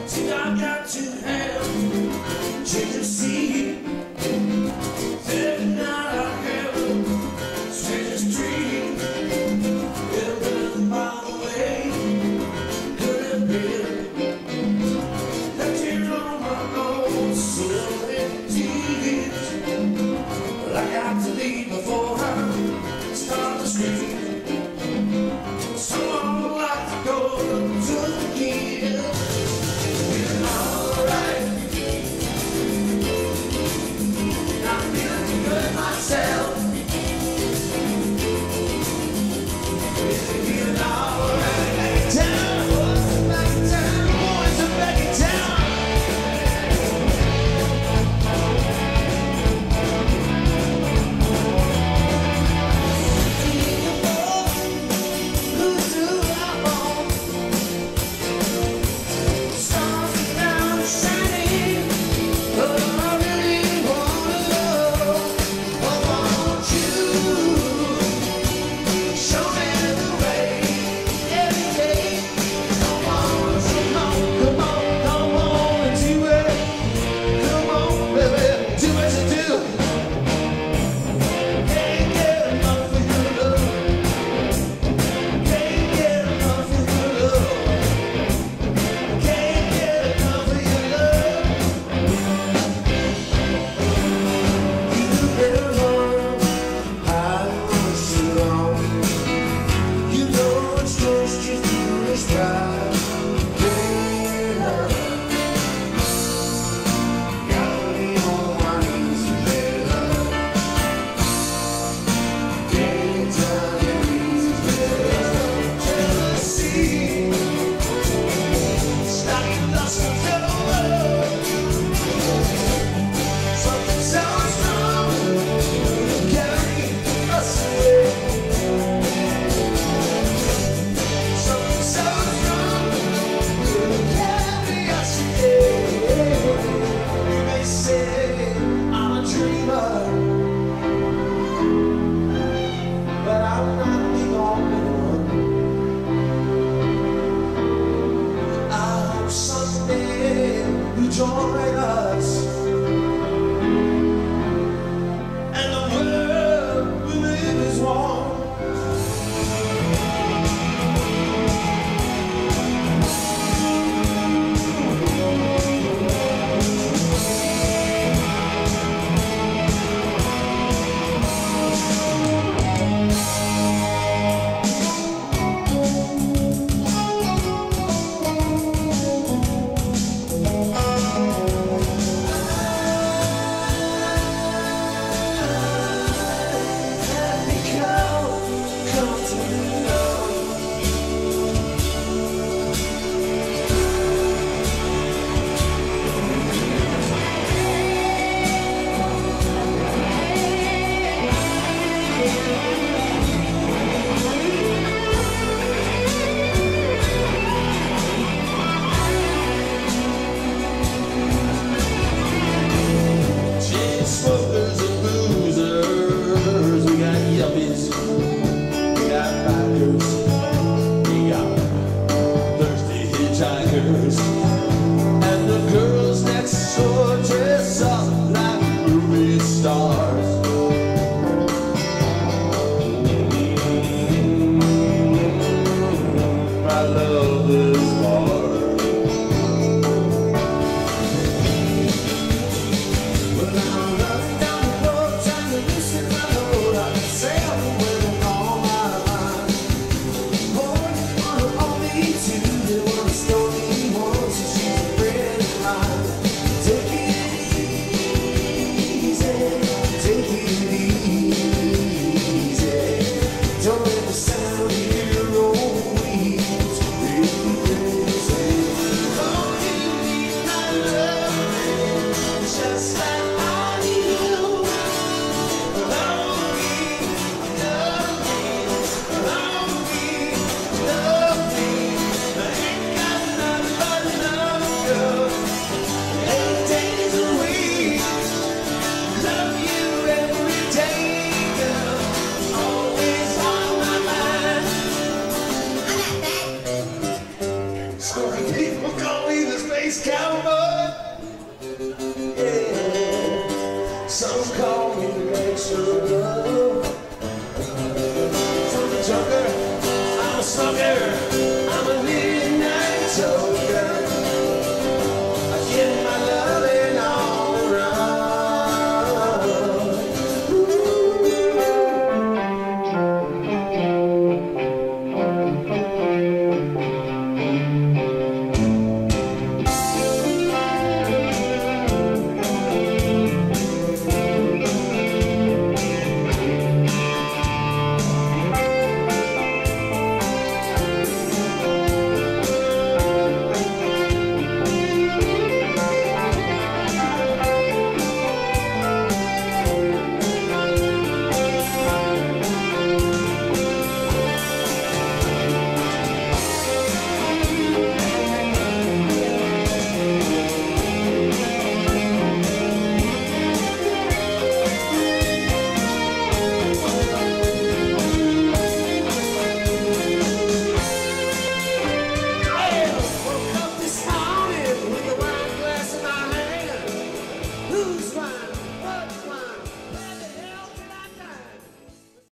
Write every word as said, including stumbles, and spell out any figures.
See, I got to have change of scene. Every night I have a strangest dream. Living by the way, could have been left here on my own, so indeed. But I got to leave before I start to scream. So I would like to go to the kid. Feeling alright. Not feeling good myself. Really feeling alright. Back in town, boys, back in town, boys are back in town. Who do I want? Stars down shining, but I really wanna love. I want you. Show me the way every day. Come on, come on, come on, come on and do it. Come on, baby, do what you do. Can't get enough of your love. Can't get enough of your love. Can't get enough of your love. You better run, I want so long. You know it's just you foolish pride. Better. Got me on my knees, better. Anytime it means better. Jealousy, it's like you lost control. Something so strong will carry us away. Something so strong will carry us away. You may say I'm a dreamer, but I'm not the only one. I hope someday you join us, and the world we live is one. Let me go, come to me now. Chain smokers and boozers, we got yuppies, we got bikers, we got thirsty hitchhikers.